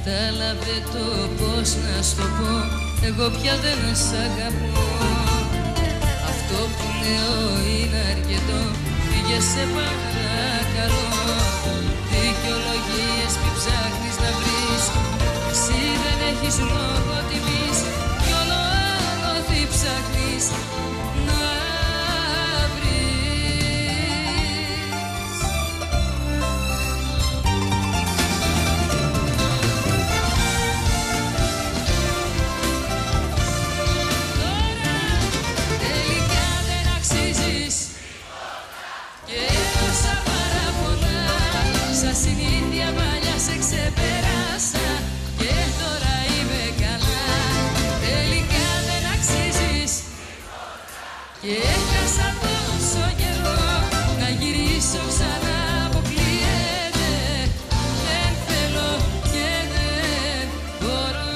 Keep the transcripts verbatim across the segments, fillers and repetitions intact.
Κατάλαβε το πώς να σου πω, εγώ πια δεν σ' αγαπώ. Αυτό που λέω είναι αρκετό, φύγε σε παρακαλώ. Δικαιολογίες που ψάχνεις να βρεις, εσύ δεν έχεις λόγο τιμής, κι όλο άλλο τι ψάχνεις να συνήθεια παλιά σε ξεπεράσα και τώρα είμαι καλά. Τελικά δεν αξίζεις και έχασα τόσο καιρό να γυρίσω ξανά, αποκλείεται. Δεν θέλω και δεν μπορώ.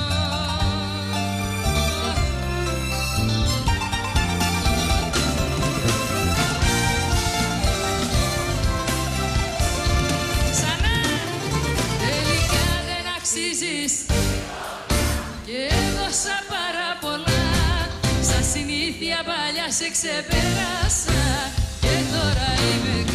Και έδωσα πάρα πολλά, σαν συνήθεια παλιά σε ξεπεράσα και τώρα είμαι